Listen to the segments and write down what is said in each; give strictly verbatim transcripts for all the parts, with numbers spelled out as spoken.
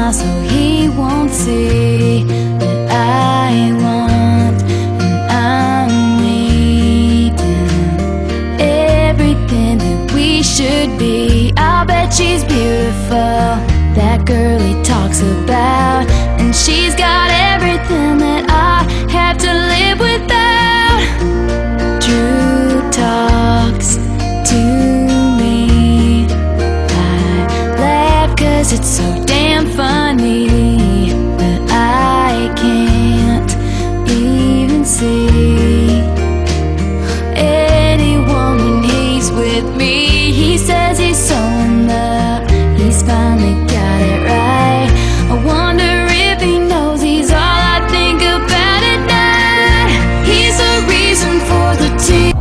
smile so he won't see that I want, and I'm needing everything that we should be. I'll bet she's beautiful, that girl he talks about, and she's got everything that I have to live without. Drew talks to me, I laugh cause it's so damn funny that I can't even see anyone when he's with me. He says he's so in love, he's finally got it right. I wonder if he knows he's all I think about at night. He's the reason for the tears.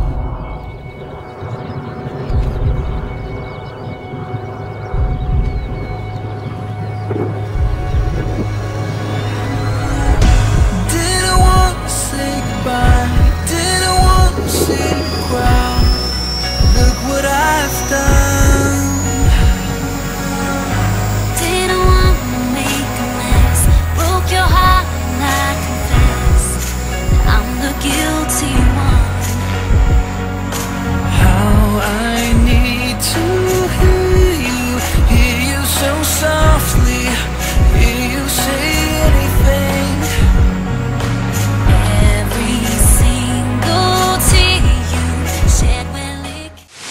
Didn't want to say goodbye, didn't want to see the crowd. Look what I've done. Didn't want to make a mess, broke your heart and I confess I'm the guilty one. How I need to hear you, hear you so softly, hear you say anything. Every single tear you shed will it.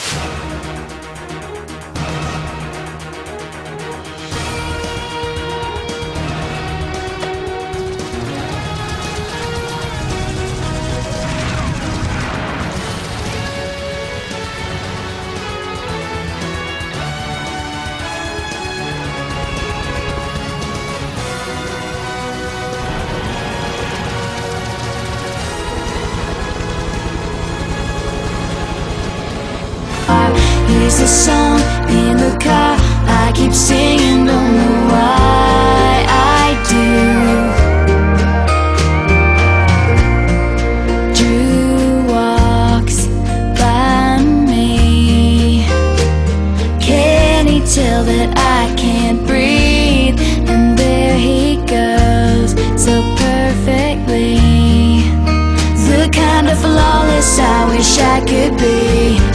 Here's a song in the car I keep singing, don't know why I do. Drew walks by me, can he tell that I can't breathe? And there he goes, so perfectly, the kind of flawless I wish I could be.